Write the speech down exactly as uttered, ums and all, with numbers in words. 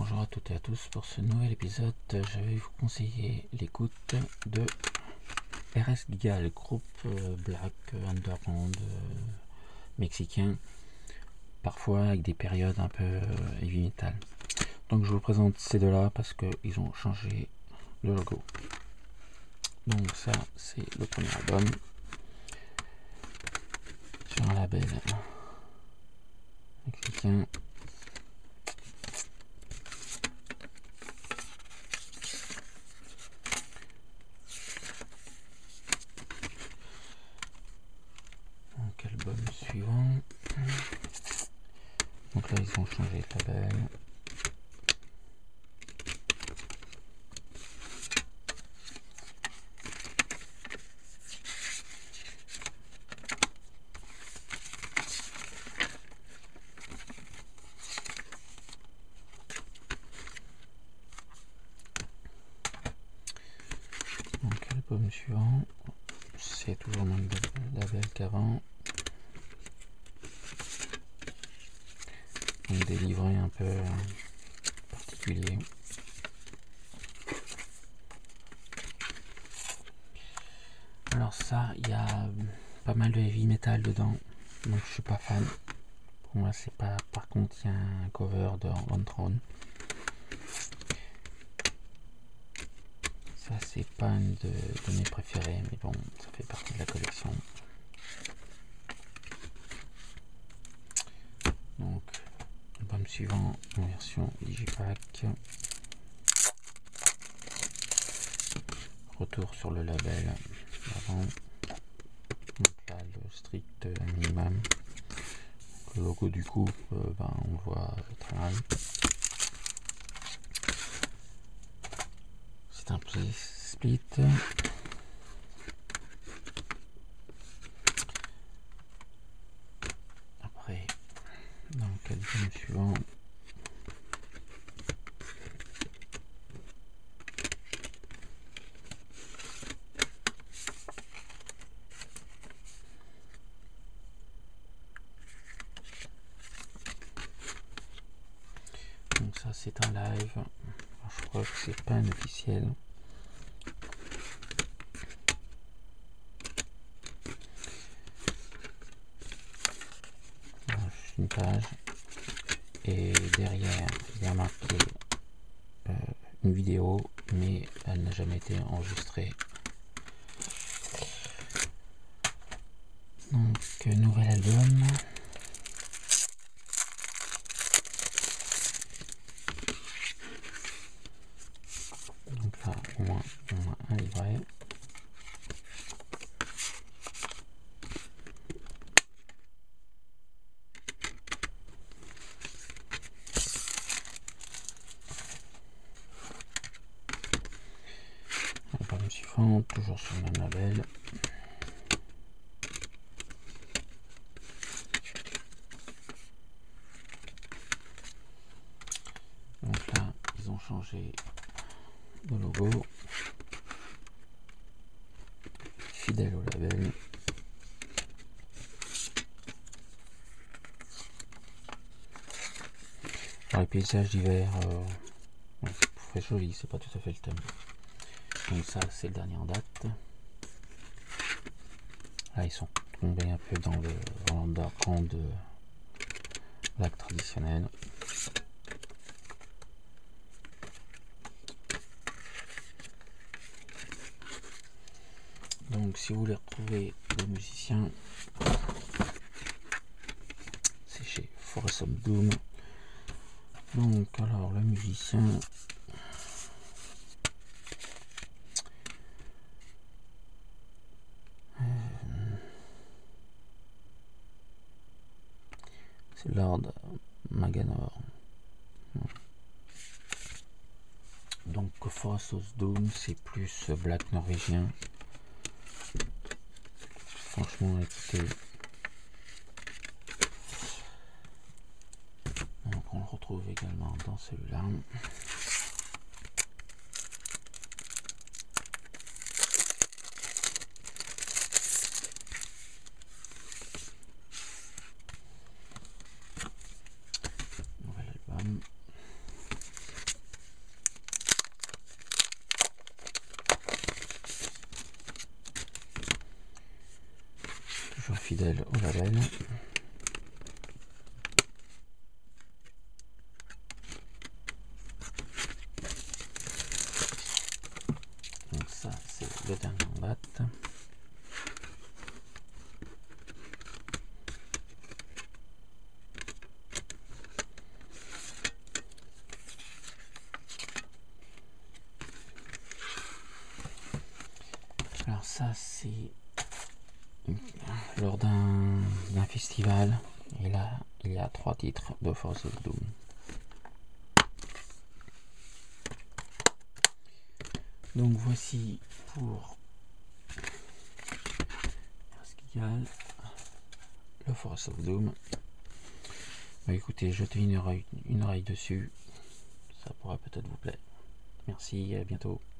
Bonjour à toutes et à tous. Pour ce nouvel épisode, je vais vous conseiller l'écoute de R S Giga, le groupe black underground mexicain, parfois avec des périodes un peu heavy metal. Donc je vous présente ces deux-là parce qu'ils ont changé le logo. Donc ça, c'est le premier album sur un label mexicain. Donc album suivant. Donc là ils ont changé de label. Donc album suivant, c'est toujours le même label qu'avant. Donc des livrets un peu particuliers. Alors ça, il y a pas mal de heavy metal dedans, donc je suis pas fan. Pour moi c'est pas. Par contre il y a un cover de One Throne. Ça c'est pas une de, de mes préférés, mais bon, ça fait partie de la collection. Donc album suivant en version Digipack. Retour sur le label avant. Donc là le strict minimum. Le logo du coup, euh, ben, on le voit très mal. C'est un split. Après, dans le album suivant, donc ça c'est un live. Alors, je crois que c'est pas un officiel. Alors, juste une page et derrière il y a marqué euh, une vidéo, mais elle n'a jamais été enregistrée. Donc nouvel album. Donc là au moins on a un livret. Album suivant, toujours sur le même label. Donc là ils ont changé le logo, fidèle au label. Alors les paysages d'hiver, euh, ouais, c'est très joli, c'est pas tout à fait le thème. Donc ça c'est le dernier en date. Là ils sont tombés un peu dans le underground de black traditionnel. Donc si vous voulez retrouver les musiciens, c'est chez Forest of Doom. Donc alors le musicien, euh, c'est Lord Maganor. Donc Forest of Doom c'est plus black norvégien. Franchement écoutez, donc on le retrouve également dans celui-là. Nouvel album. fidèle au label. Donc ça c'est le dernier en date. Alors ça c'est lors d'un festival, et là il y a trois titres de Force of Doom. Donc voici pour Erasgal, le Force of Doom. Bah écoutez, jetez une oreille, une oreille dessus, ça pourra peut-être vous plaire. Merci et à bientôt.